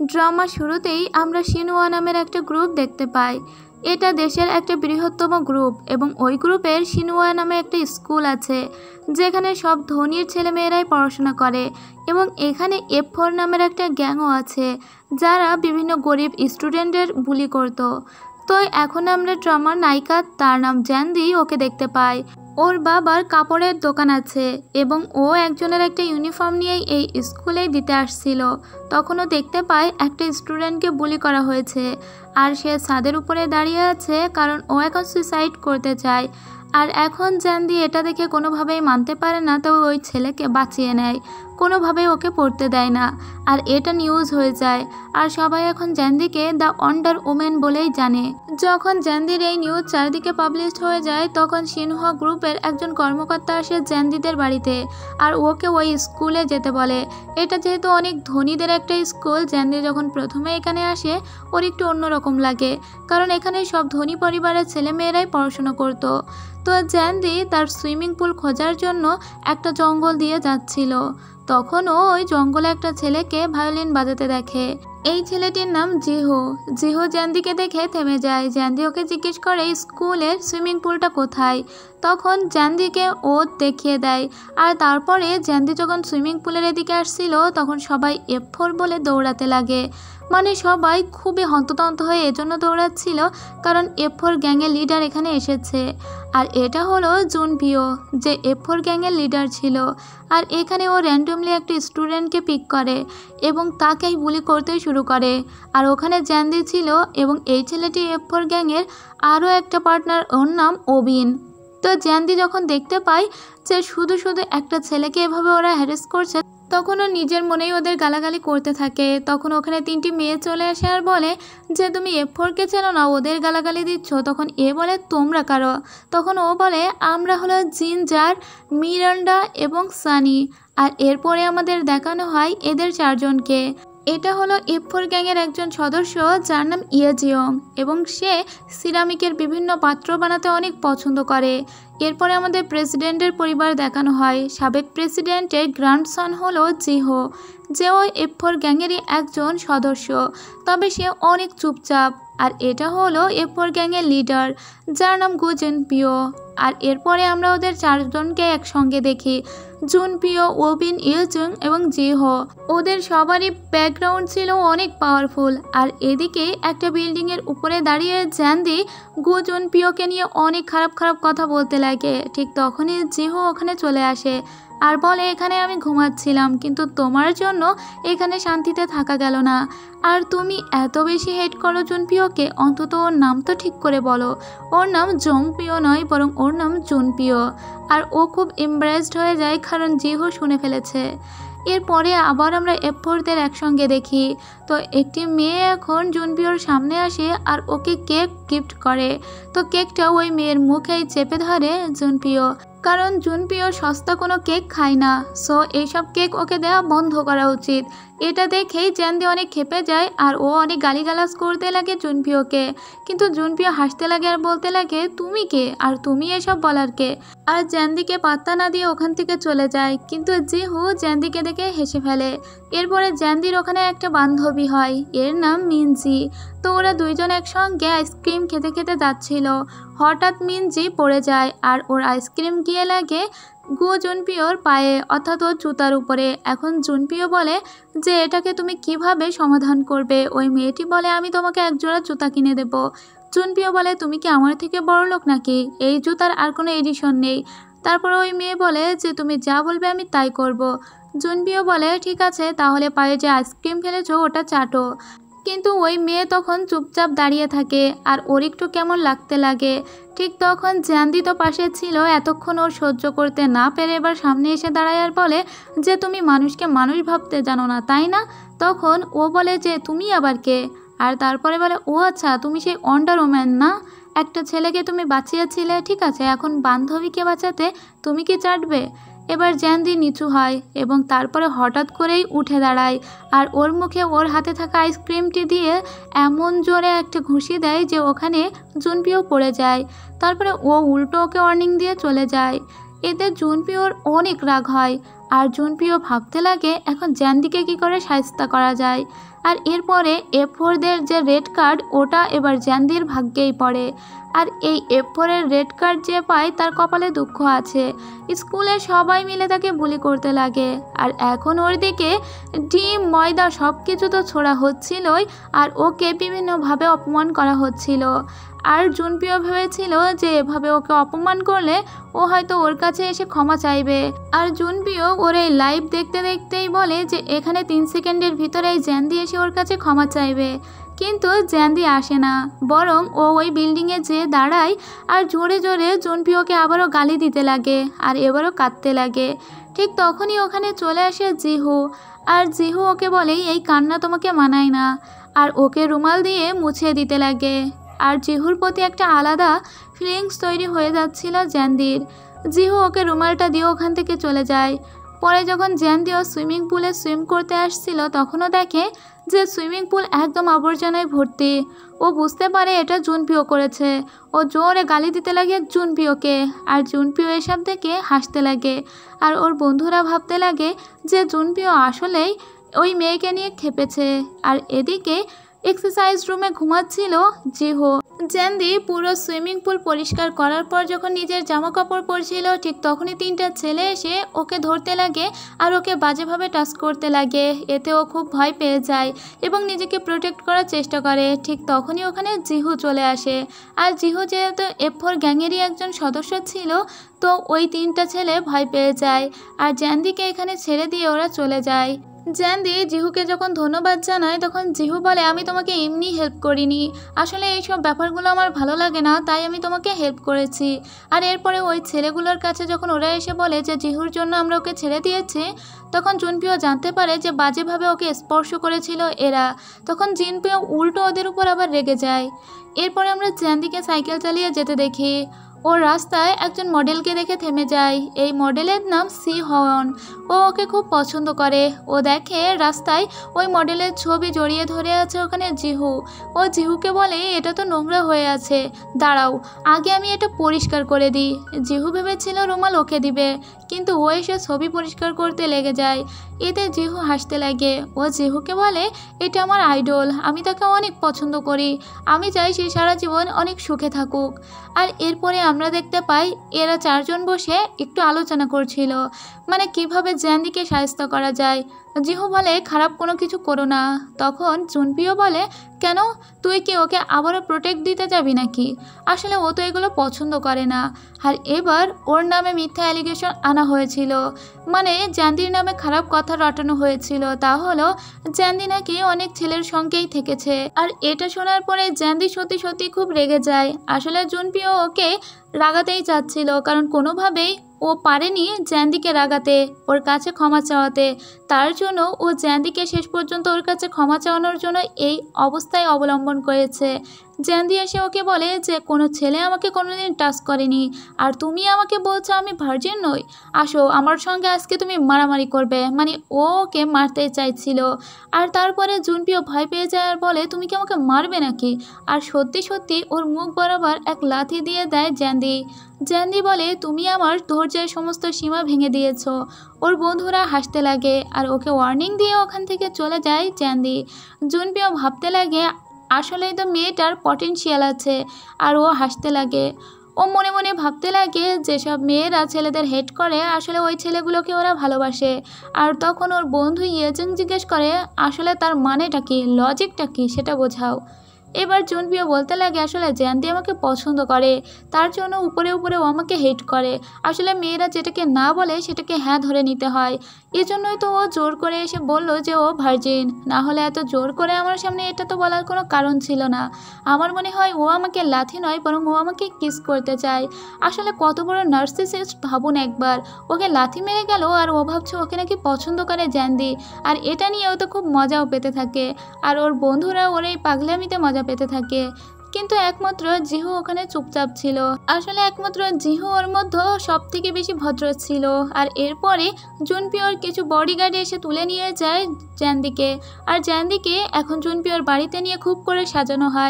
Drama শুরুতেই আমরা শিনওয়া নামের একটা গ্রুপ দেখতে পাই। এটা দেশের একটা বৃহত্তম গ্রুপ এবং ওই গ্রুপের শিনওয়া নামে একটা স্কুল আছে যেখানে সব ধনীর ছেলেমেয়েরাই পড়াশোনা করে এবং এখানে F4 নামের একটা গ্যাংও আছে যারা বিভিন্ন গরিব স্টুডেন্টদের বুলি করত। তো এখন আমরা ড্রামার নায়িকা, তার নাম জ্যান্দি, ওকে দেখতে পাই। ওর বাবার কাপড়ের দোকান আছে এবং ও একজনের একটা ইউনিফর্ম নিয়ে এই স্কুলেই দিতে আসছিল। তখনও দেখতে পায় একটা স্টুডেন্টকে বুলি করা হয়েছে আর সে ছাদের উপরে দাঁড়িয়ে আছে কারণ ও এখন সুইসাইড করতে চায়। আর এখন জ্যান্দি এটা দেখে কোনোভাবেই মানতে পারে না, তো ওই ছেলেকে বাঁচিয়ে নেয়, কোনোভাবেই ওকে পড়তে দেয় না। আর এটা নিউজ হয়ে যায় আর সবাই এখন জ্যান্দিকে দ্য ওয়ান্ডার ওম্যান বলেই জানে। যখন জ্যান্দির এই নিউজ চারিদিকে পাবলিশ হয়ে যায় তখন সিনহা গ্রুপের একজন কর্মকর্তা আসে জ্যান্দিদের বাড়িতে আর ওকে ওই স্কুলে যেতে বলে। এটা যেহেতু অনেক ধনীদের একটা স্কুল, জ্যান্দি যখন প্রথমে এখানে আসে ওর একটু অন্যরকম লাগে কারণ এখানে সব ধনী পরিবারের ছেলেমেয়েরাই পড়াশোনা করতো। তো জ্যান্দি তার সুইমিং পুল খোঁজার জন্য একটা জঙ্গল দিয়ে যাচ্ছিল, তখনও ওই জঙ্গলে একটা ছেলেকে ভায়োলিন বাজাতে দেখে। এই ছেলেটির নাম জিহো। জিহো জ্যান্দিকে দেখে থেমে যায়। জ্যান্দি ওকে জিজ্ঞেস করে স্কুলের সুইমিং পুলটা কোথায়। তখন জ্যান্দিকে ও দেখিয়ে দেয় আর তারপরে জ্যান্দি যখন সুইমিং পুলের এদিকে আসছিল তখন সবাই F4 বলে দৌড়াতে লাগে। মানে সবাই খুবই হন্তদন্ত হয়ে এজন্য দৌড়াচ্ছিল কারণ F4 গ্যাংয়ের লিডার এখানে এসেছে। আর এটা হলো জুনপিও, যে F4 গ্যাংয়ের লিডার ছিল। আর এখানে ও র্যান্ডমলি একটা স্টুডেন্টকে পিক করে এবং তাকেই বুলি করতে শুরু করে। আর ওখানে জ্যান্দি ছিল এবং এই ছেলেটি F4 গ্যাংয়ের আরও একটা পার্টনার, ওর নাম ওবিন। তো জ্যান্দি যখন দেখতে পায় যে শুধু শুধু একটা ছেলেকে এভাবে ওরা হ্যারেস করছে তখনও নিজের মনেই ওদের গালাগালি করতে থাকে। তখন ওখানে 3টি মেয়ে চলে আসে আর বলে যে তুমি F4কে চেনো না, ওদের গালাগালি দিচ্ছ। তখন এ বলে তোমরা কারো? তখন ও বলে আমরা হলো জিঞ্জার, মিরান্ডা এবং সানি। আর এরপরে আমাদের দেখানো হয় এদের 4 জনকে। এটা হলো F4 গ্যাংয়ের একজন সদস্য যার নাম ইয়েজিয়ং এবং সে সিরামিকের বিভিন্ন পাত্র বানাতে অনেক পছন্দ করে। এরপরে আমাদের প্রেসিডেন্টের পরিবার দেখানো হয়। সাবেক প্রেসিডেন্টের গ্র্যান্ডসন হলো জিহো, যেও F4 গ্যাংয়েরই একজন সদস্য, তবে সে অনেক চুপচাপ। আর এটা হলো F4 গ্যাংয়ের লিডার যার নাম জুনপিও। আর এরপরে আমরা ওদের 4 জনকে একসঙ্গে দেখি, জুনপিও, ওবিন, ইয়েজুং এবং জিহো। ওদের সবারই ব্যাকগ্রাউন্ড ছিল অনেক পাওয়ারফুল। আর এদিকে একটা বিল্ডিংয়ের উপরে দাঁড়িয়ে জ্যান্দি জুনপিওকে নিয়ে অনেক খারাপ খারাপ কথা বলতে লাগে। ঠিক তখনই জিহো ওখানে চলে আসে আর বলে এখানে আমি ঘুমাচ্ছিলাম কিন্তু তোমার জন্য এখানে শান্তিতে থাকা গেল না। আর তুমি এত বেশি হেট করো জুনপিওকে, অন্তত ওর নাম তো ঠিক করে বলো। ওর নাম জংপিও নয়, বরং ওর নাম জুনপিও। আর ও খুব এমব্রেসড হয়ে যায় কারণ জিহো শুনে ফেলেছে। এরপরে আবার আমরা F4দের একসঙ্গে দেখি। তো একটি মেয়ে এখন জুনপিওর সামনে আসে আর ওকে কেক গিফট করে। তো কেকটা ওই মেয়ের মুখেই চেপে ধরে জুনপিও, কারণ জুনপিও সস্তা কোনো কেক খায় না। সো এইসব কেক ওকে দেওয়া বন্ধ করা উচিত। এটা দেখেই জ্যান্দি অনেক ক্ষেপে যায় আর ও অনেক গালিগালাজ করতে লাগে জুনপিওকে। কিন্তু জুনপিও হাসতে লাগে আর বলতে লাগে তুমি কে আর তুমি এসব বলার কে। আর জ্যান্দিকে পাত্তা না দিয়ে ওখান থেকে চলে যায়। কিন্তু জিহু জ্যান্দিকে দেখে হেসে ফেলে। এরপরে জ্যান্দির ওখানে একটা বান্ধবী হয়, এর নাম মিনজি। তো ওরা 2 জন একসঙ্গে আইসক্রিম খেতে খেতে যাচ্ছিল। হঠাৎ মিনজি পড়ে যায় আর ওর আইসক্রিম গিয়ে লাগে জুনপিওর পায়ে, অর্থাৎ ওর জুতার উপরে। এখন জুনপিও বলে যে এটাকে তুমি কিভাবে সমাধান করবে। ওই মেয়েটি বলে আমি তোমাকে এক জোড়া জুতা কিনে দেব। জুনপিও বলে তুমি কি আমার থেকে বড় লোক নাকি, এই জুতার আর কোনো এডিশন নেই। তারপর ওই মেয়ে বলে যে তুমি যা বলবে আমি তাই করব। জুনপিও বলে ঠিক আছে, তাহলে পায়ে যে আইসক্রিম ফেলেছো ওটা চাটো। কিন্তু ওই মেয়ে তখন চুপচাপ দাঁড়িয়ে থাকে আর ওর একটু কেমন লাগতে লাগে। ঠিক তখন জ্যান্দি তো পাশে ছিল, এতক্ষণ ওর সহ্য করতে না পেরে এবার সামনে এসে দাঁড়ায় আর বলে যে তুমি মানুষকে মানুষ ভাবতে জানো না তাই না। তখন ও বলে যে তুমি আবার কে। আর তারপরে বলে ও আচ্ছা, তুমি সেই ওয়ান্ডার ওম্যান না, একটা ছেলেকে তুমি বাঁচিয়েছিলে, ঠিক আছে এখন বান্ধবীকে বাঁচাতে তুমি কি চাটবে। এবার জ্যান্দি নিচু হয় এবং তারপরে হঠাৎ করেই উঠে দাঁড়ায় আর ওর মুখে ওর হাতে থাকা আইসক্রিমটি দিয়ে এমন জোরে একটা ঘুষি দেয় যে ওখানে জুনপিও পড়ে যায়। তারপরে ও উল্টো ওকে ওয়ার্নিং দিয়ে চলে যায়। এতে জুনপিওর অনেক রাগ হয় আর জুনপিও ভাবতে লাগে এখন জ্যান্দিকে কি করে শায়েস্তা করা যায়। আর এরপরে F4-দের যে রেড কার্ড ওটা এবার জ্যান্দির ভাগ্যেই পড়ে। আর এই F4-এর রেড কার্ড যে পায় তার কপালে দুঃখ আছে। স্কুলে সবাই মিলে তাকে বুলি করতে লাগে। আর এখন ওর দিকে ডিম ময়দা সব কিছু তো ছোড়া হচ্ছিলই, আর ওকে বিভিন্নভাবে অপমান করা হচ্ছিল। আর জুনপিও ভেবেছিল যে এভাবে ওকে অপমান করলে ও হয়তো ওর কাছে এসে ক্ষমা চাইবে। আর জুনপিও ওর এই লাইভ দেখতে দেখতেই বলে যে এখানে 3 সেকেন্ডের ভিতরেই জ্যান্দি এসে ওর কাছে ক্ষমা চাইবে। কিন্তু জ্যান্দি আসে না, বরং ও ওই বিল্ডিংয়ে যেয়ে দাঁড়ায় আর জোরে জোরে জুনপিওকে আবারও গালি দিতে লাগে আর এবারও কাঁদতে লাগে। ঠিক তখনই ওখানে চলে আসে জিহু। আর জিহু ওকে বলে এই কান্না তোমাকে মানায় না, আর ওকে রুমাল দিয়ে মুছিয়ে দিতে লাগে। আর জিহুর প্রতি একটা আলাদা ফিলিংস তৈরি হয়ে যাচ্ছিল জ্যান্দির। জিহু ওকে রুমালটা দিয়ে ওখান থেকে চলে যায়। পরে যখন জ্যান্দিও সুইমিং পুলে সুইম করতে আসছিল তখনও দেখে যে সুইমিং পুল একদম আবর্জনায় ভর্তি। ও বুঝতে পারে এটা জুনপিও করেছে। ও জোরে গালি দিতে লাগে জুনপিওকে, আর জুনপিও এসব দেখে হাসতে লাগে। আর ওর বন্ধুরা ভাবতে লাগে যে জুনপিও আসলেই ওই মেয়েকে নিয়ে খেপেছে। আর এদিকে এক্সারসাইজ রুমে ঘুমাচ্ছিল জিহু। জ্যান্দি পুরো সুইমিং পুল পরিষ্কার করার পর যখন নিজের জামা কাপড় পরছিল ঠিক তখনই 3টা ছেলে এসে ওকে ধরতে লাগে আর ওকে বাজেভাবে টাচ করতে লাগে। এতে ও খুব ভয় পেয়ে যায় এবং নিজেকে প্রোটেক্ট করার চেষ্টা করে। ঠিক তখনই ওখানে জিহু চলে আসে। আর জিহু যেহেতু F4 গ্যাংয়েরই একজন সদস্য ছিল, তো ওই 3টা ছেলে ভয় পেয়ে যায় আর জ্যান্দিকে এখানে ছেড়ে দিয়ে ওরা চলে যায়। জ্যান্দি জিহুকে যখন ধন্যবাদ জানায় তখন জিহু বলে আমি তোমাকে এমনি হেল্প করিনি, আসলে এইসব ব্যাপারগুলো আমার ভালো লাগে না, তাই আমি তোমাকে হেল্প করেছি। আর এরপরে ওই ছেলেগুলোর কাছে যখন ওরা এসে বলে যে জিহুর জন্য আমরা ওকে ছেড়ে দিয়েছি, তখন জুনপিও জানতে পারে যে বাজেভাবে ওকে স্পর্শ করেছিল এরা। তখন জিনপিও উল্টো ওদের উপর আবার রেগে যায়। এরপরে আমরা জ্যান্দিকে সাইকেল চালিয়ে যেতে দেখি। ও রাস্তায় একজন মডেলকে দেখে থেমে যায়। এই মডেলের নাম সি হওয়ন। ও ওকে খুব পছন্দ করে। ও দেখে রাস্তায় ওই মডেলের ছবি জড়িয়ে ধরে আছে ওখানে জিহু। ও জিহুকে বলে এটা তো নোংরা হয়ে আছে, দাঁড়াও আগে আমি এটা পরিষ্কার করে দিই। জিহু ভেবেছিল রুমাল ওকে দিবে, কিন্তু ও এসে ছবি পরিষ্কার করতে লেগে যায়। এতে জিহু হাসতে লাগে। ও জিহুকে বলে এটা আমার আইডল, আমি তাকে অনেক পছন্দ করি, আমি চাই সে সারা জীবন অনেক সুখে থাকুক। আর এরপরে আমরা দেখতে পাই এরা 4 জন বসে একটু আলোচনা করছিল, মানে কিভাবে জ্যান্দিকে শায়েস্তা করা যায়। জিহু বলে খারাপ কোনো কিছু করো না। তখন জুনপিও বলে কেন, তুই কি ওকে আবারও প্রোটেক্ট দিতে যাবি নাকি? আসলে ও তো এগুলো পছন্দ করে না। আর এবার ওর নামে মিথ্যা অ্যালিগেশন আনা হয়েছিল, মানে জ্যান্দির নামে খারাপ কথা রটানো হয়েছিল। তা হলো জ্যান্দি নাকি অনেক ছেলের সঙ্গেই থেকেছে। আর এটা শোনার পরে জ্যান্দি সত্যি সত্যি খুব রেগে যায়। আসলে জুনপিও ওকে রাগাতেই চাচ্ছিল, কারণ কোনোভাবেই ও পারেনি জ্যান্দিকে রাগাতে, ওর কাছে ক্ষমা চাওয়াতে। তার জন্য ও জ্যান্দিকে শেষ পর্যন্ত ওর কাছে ক্ষমা চাওয়ানোর জন্য এই অবস্থায় অবলম্বন করেছে। জ্যান্দি এসে ওকে বলে যে কোনো ছেলে আমাকে কোনোদিন টাচ করেনি, আর তুমি আমাকে বলছো আমি ভার্জিন নই। আসো আমার সঙ্গে আজকে তুমি মারামারি করবে, মানে ও ওকে মারতে চাইছিল। আর তারপরে জুনপিও ভয় পেয়ে যায় আর বলে তুমি কি আমাকে মারবে নাকি? আর সত্যি সত্যি ওর মুখ বরাবর এক লাথি দিয়ে দেয় জ্যান্দি। জ্যান্দি বলে তুমি আমার ধৈর্যের সমস্ত সীমা ভেঙে দিয়েছ। ওর বন্ধুরা হাসতে লাগে আর ওকে ওয়ার্নিং দিয়ে ওখান থেকে চলে যায় জ্যান্দি। জুনপিও ভাবতে লাগে আসলেই তো মেয়েটার পটেনশিয়াল আছে, আর ও হাসতে লাগে। ও মনে মনে ভাবতে লাগে যেসব মেয়েরা ছেলেদের হেট করে আসলে ওই ছেলেগুলোকে ওরা ভালোবাসে। আর তখন ওর বন্ধু ইয়েজিং জিজ্ঞেস করে আসলে তার মানেটা কি, লজিকটা কি সেটা বোঝাও। এবার জুনপিও বলতে লাগে আসলে জ্যান্দি আমাকে পছন্দ করে, তার জন্য উপরে উপরে ও আমাকে হেট করে। আসলে মেয়েরা যেটাকে না বলে সেটাকে হ্যাঁ ধরে নিতে হয়, এজন্যই তো ও জোর করে এসে বললো যে ও ভার্জিন, না হলে এত জোর করে আমার সামনে এটা তো বলার কোনো কারণ ছিল না। আমার মনে হয় ও আমাকে লাথি নয় বরং ও আমাকে কিস করতে চায়। আসলে কত বড় নার্সিসিস্ট ভাবুন একবার, ওকে লাথি মেরে গেল আর ও ভাবছে ওকে নাকি পছন্দ করে জ্যান্দি। আর এটা নিয়ে ও তো খুব মজাও পেতে থাকে, আর ওর বন্ধুরা ওর এই পাগলামিতে মজা পেতে থাকে। কিন্তু একমাত্র জিহু ওখানে চুপচাপ ছিল। আসলে একমাত্র জিহু ওর মধ্যে সব থেকে বেশি ভদ্র ছিল। আর এরপরে জুনপিওর কিছু বডিগার্ড এসে তুলে নিয়ে যায় জ্যান্দিকে। আর জ্যান্দিকে এখন জুনপিওর বাড়িতে নিয়ে খুব করে সাজানো হয়।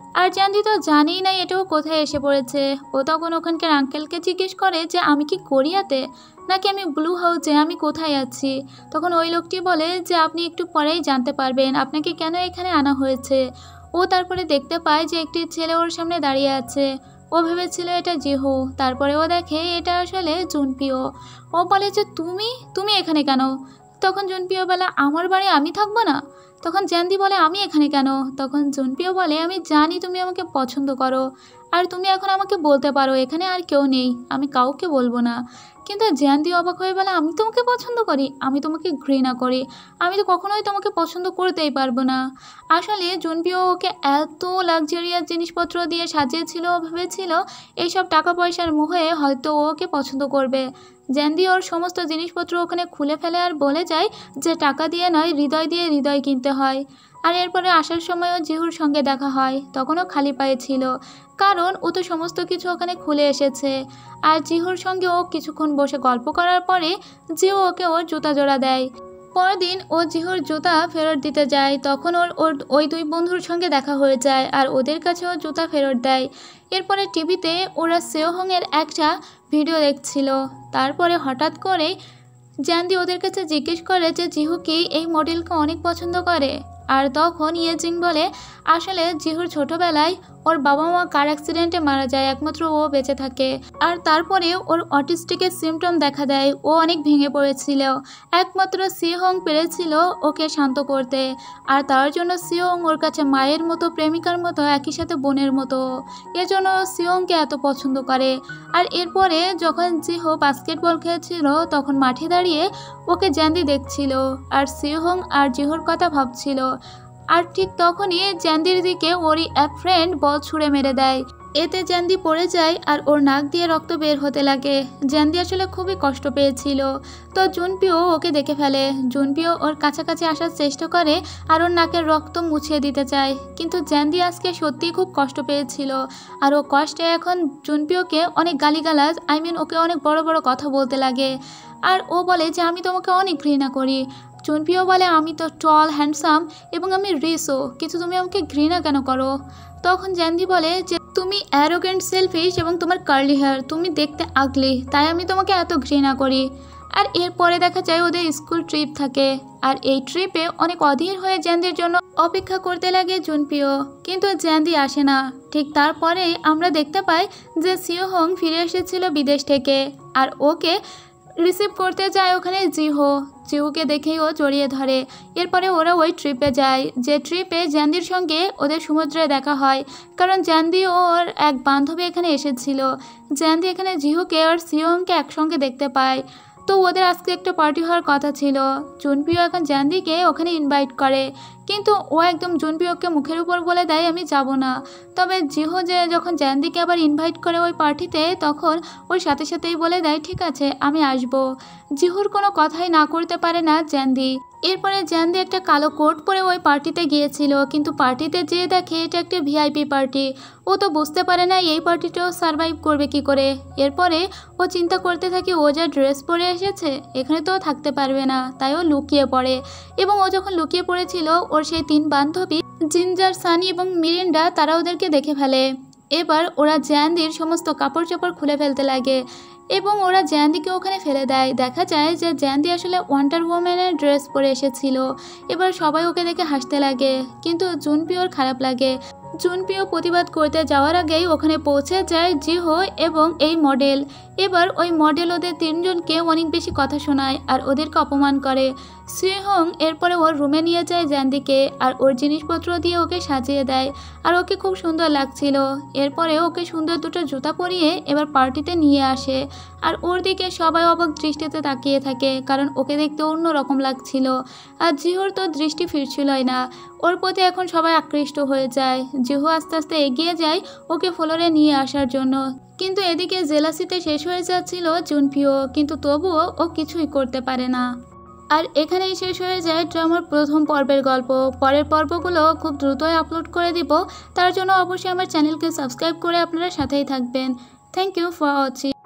আর জ্যান্ডি তো জানেই না এটাও কোথায় এসে পড়েছে। ও তখন ওখানকার আঙ্কেলকে জিজ্ঞেস করে যে আমি কি কোরিয়াতে নাকি আমি ব্লু হাউসে, আমি কোথায় আছি। তখন ওই লোকটি বলে যে আপনি একটু পরেই জানতে পারবেন আপনাকে কেন এখানে আনা হয়েছে। ও তারপরে দেখতে পায় যে একটি ছেলে ওর সামনে দাঁড়িয়ে আছে। ও ভেবেছিল এটা জিহু, তারপরে ও দেখে এটা আসলে জুনপিও। ও বলে যে তুমি এখানে কেন। তখন জুনপিও বলে আমার বাড়ি আমি থাকবো না। তখন জ্যান্ডি বলে আমি এখানে কেন। তখন জুনপিও বলে আমি জানি তুমি আমাকে পছন্দ করো, আর তুমি এখন আমাকে বলতে পারো এখানে আর কেউ নেই, আমি কাউকে বলবো না। কিন্তু জ্যান্ডি অবাক হয়ে বলে আমি তোমাকে পছন্দ করি, আমি তোমাকে ঘৃণা করি, আমি তো কখনোই তোমাকে পছন্দ করতেই পারবো না। আসলে জুনপিও ওকে এত লাক্সারিয়াস জিনিসপত্র দিয়ে সাজিয়েছিল, ভেবেছিল এইসব টাকা পয়সার মোহে হয়তো ওকে পছন্দ করবে। জ্যান্ডি ওর সমস্ত জিনিসপত্র ওখানে খুলে ফেলে আর বলে যায় যে টাকা দিয়ে নয়, হৃদয় দিয়ে হৃদয় কিনতে হয়। আর এরপরে আসার সময়ও জিহুর সঙ্গে দেখা হয়, তখনও খালি পায়ে ছিল, কারণ ও তো সমস্ত কিছু ওখানে খুলে এসেছে। আর জিহুর সঙ্গে ও কিছুক্ষণ বসে গল্প করার পরে জিহু ওকে ওর জুতা জোড়া দেয়। পরের দিন ও জিহুর জুতা ফেরত দিতে যায়, তখন ওর ওই দুই বন্ধুর সঙ্গে দেখা হয়ে যায় আর ওদের কাছেও জুতা ফেরত দেয়। এরপরে টিভিতে ওরা সেওহংয়ের একটা ভিডিও দেখছিল। তারপরে হঠাৎ করে জ্যান্ডি ওদের কাছে জিজ্ঞেস করে যে জিহু কি এই মডেলকে অনেক পছন্দ করে। আর তখন ইয়েজিং বলে আসলে জিহুর ছোটোবেলায় ওর বাবা মা কার অ্যাক্সিডেন্টে মারা যায়, একমাত্র ও বেঁচে থাকে। আর তারপরে ওর অটিস্টিকের সিমটম দেখা দেয়, ও অনেক ভেঙে পড়েছিল। একমাত্র সিহং পেরেছিল ওকে শান্ত করতে, আর তার জন্য সিহং ওর কাছে মায়ের মতো, প্রেমিকার মতো, একই সাথে বোনের মতো। এজন্য সিহংকে এত পছন্দ করে। আর এরপরে যখন জিহু বাস্কেটবল খেলছিল তখন মাঠে দাঁড়িয়ে ওকে জ্যান্ডি দেখছিল আর সিহং আর জিহুর কথা ভাবছিল। আর ঠিক তখনই জ্যান্ডির দিকে ওরই এক ফ্রেন্ড বল ছুঁড়ে মেরে দেয়। এতে জ্যান্ডি পড়ে যায় আর ওর নাক দিয়ে রক্ত বের হতে লাগে। জ্যান্ডি আসলে খুবই কষ্ট পেয়েছিল। তো জুনপিও ওকে দেখে ফেলে। জুনপিও ওর কাছাকাছি আসার চেষ্টা করে আর ওর নাকের রক্ত মুছিয়ে দিতে চায়, কিন্তু জ্যান্ডি আজকে সত্যিই খুব কষ্ট পেয়েছিল। আর ও কষ্টে এখন জুনপিওকে অনেক গালিগালাজ, ওকে অনেক বড় বড় কথা বলতে লাগে। আর ও বলে যে আমি তোমাকে অনেক ঘৃণা করি। জুনপিও বলে আমি তো টল, হ্যান্ডসাম এবং আমি রিসও, কিন্তু তুমি আমাকে ঘৃণা কেন করো। তখন জ্যান্ডি বলে যে তুমি অ্যারোগেন্ট, সেলফিশ এবং তোমার কার্লি হেয়ার, তুমি দেখতে আগলি, তাই আমি তোমাকে এত ঘৃণা করি। আর এরপরে দেখা যায় ওদের স্কুল ট্রিপ থাকে, আর এই ট্রিপে অনেক অধীর হয়ে জ্যান্ডির জন্য অপেক্ষা করতে লাগে জুনপিও, কিন্তু জ্যান্ডি আসে না। ঠিক তারপরেই আমরা দেখতে পাই যে সিওহং ফিরে এসেছিল বিদেশ থেকে, আর ওকে রিসিভ করতে যায় ওখানে জিহুকে দেখেই ও জড়িয়ে ধরে। এরপরে ওরা ওই ট্রিপে যায়, যে ট্রিপে জ্যান্ডির সঙ্গে ওদের সমুদ্রে দেখা হয়, কারণ জ্যান্ডি ওর এক বান্ধবী এখানে এসেছিল। জ্যান্ডি এখানে জিহুকে আর সিওংকে একসঙ্গে দেখতে পায়। তো ওদের আজকে একটা পার্টি হওয়ার কথা ছিল। জুনপিও এখন জ্যান্ডিকে ওখানে ইনভাইট করে, কিন্তু ও একদম জুনপিওকে মুখের উপর বলে দেয় আমি যাব না। তবে জিহু যখন জ্যান্ডিকে আবার ইনভাইট করে ওই পার্টিতে, তখন ওর সাথে সাথেই বলে দেয় ঠিক আছে আমি আসব। জিহুর কোনো কথাই না করতে পারে না জ্যান্ডি। এরপরে জ্যান্ডি একটা কালো কোট পরে ওই পার্টিতে গিয়েছিল, কিন্তু পার্টিতে যেয়ে দেখে এটা একটা ভিআইপি পার্টি। ও তো বুঝতে পারে না এই পার্টিটাও সারভাইভ করবে কি করে। এরপরে ও চিন্তা করতে থাকে ও যা ড্রেস পরে এসেছে এখানে তো থাকতে পারবে না, তাই ও লুকিয়ে পড়ে। এবং ও যখন লুকিয়ে পড়েছিল ওর সেই তিন বান্ধবী জিঞ্জার, সানি এবং মিরিন্ডা তারা ওদেরকে দেখে ফেলে। এবার ওরা জ্যান্ডির সমস্ত কাপড় চোপড় খুলে ফেলতে লাগে এবং ওরা জ্যান্ডিকে ওখানে ফেলে দেয়। দেখা যায় যে জ্যান্ডি আসলে ওয়ান্ডার ওম্যানের ড্রেস পরে এসেছিল। এবার সবাই ওকে দেখে হাসতে লাগে, কিন্তু জুনপিওর খারাপ লাগে। জুনপিও প্রতিবাদ করতে যাওয়ার আগেই ওখানে পৌঁছে যায় জিহো এবং এই মডেল। এবার ওই মডেল ওদের তিনজনকে অনেক বেশি কথা শোনায় আর ওদেরকে অপমান করে। সিহং এরপরে ওর রুমে নিয়ে যায় জ্যান্ডিকে আর ওর জিনিসপত্র দিয়ে ওকে সাজিয়ে দেয়, আর ওকে খুব সুন্দর লাগছিল। এরপরে ওকে সুন্দর দুটো জুতা পরিয়ে এবার পার্টিতে নিয়ে আসে, আর ওর দিকে সবাই অবাক দৃষ্টিতে তাকিয়ে থাকে, কারণ ওকে দেখতে অন্য রকম লাগছিল। আর জিহুর তো দৃষ্টি ফিরছিলই না, ওর প্রতি এখন সবাই আকৃষ্ট হয়ে যায়। জিহু আস্তে আস্তে এগিয়ে যায় ওকে ফ্লোরে নিয়ে আসার জন্য, কিন্তু এদিকে জেলাসিতে শেষ হয়ে যাচ্ছিল জুনপিও, কিন্তু তবুও ও কিছুই করতে পারে না। আর এখানেই শেষ হয়ে যায় ড্রামার প্রথম পর্বের গল্প। পরের পর্বগুলো খুব দ্রুতই আপলোড করে দিব, তার জন্য অবশ্যই আমার চ্যানেলকে সাবস্ক্রাইব করে আপনারা সাথেই থাকবেন। Thank you for watching.